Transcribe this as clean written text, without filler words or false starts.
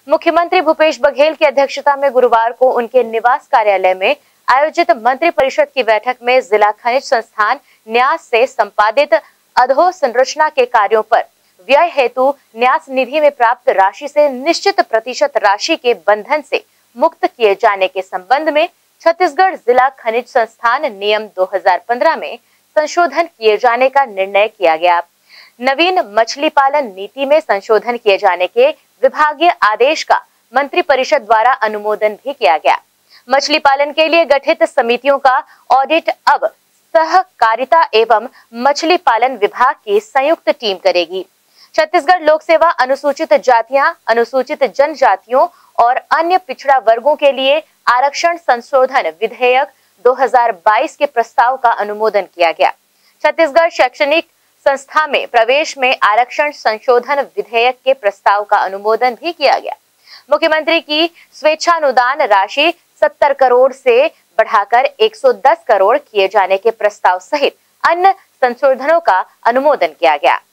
मुख्यमंत्री भूपेश बघेल की अध्यक्षता में गुरुवार को उनके निवास कार्यालय में आयोजित मंत्री परिषद की बैठक में जिला खनिज संस्थान न्यास से संपादित अधोसंरचना के कार्यों पर व्यय हेतु न्यास निधि में प्राप्त राशि से निश्चित प्रतिशत राशि के बंधन से मुक्त किए जाने के संबंध में छत्तीसगढ़ जिला खनिज संस्थान नियम 2015 में संशोधन किए जाने का निर्णय किया गया। नवीन मछली पालन नीति में संशोधन किए जाने के विभागीय आदेश का मंत्री परिषद द्वारा अनुमोदन भी किया गया। मछली पालन के लिए गठित समितियों का ऑडिट अब सहकारिता एवं मछली पालन विभाग की संयुक्त टीम करेगी। छत्तीसगढ़ लोक सेवा अनुसूचित जातियां, अनुसूचित जनजातियों और अन्य पिछड़ा वर्गों के लिए आरक्षण संशोधन विधेयक 2022 के प्रस्ताव का अनुमोदन किया गया। छत्तीसगढ़ शैक्षणिक संस्था में प्रवेश में आरक्षण संशोधन विधेयक के प्रस्ताव का अनुमोदन भी किया गया। मुख्यमंत्री की स्वेच्छानुदान राशि 70 करोड़ से बढ़ाकर 110 करोड़ किए जाने के प्रस्ताव सहित अन्य संशोधनों का अनुमोदन किया गया।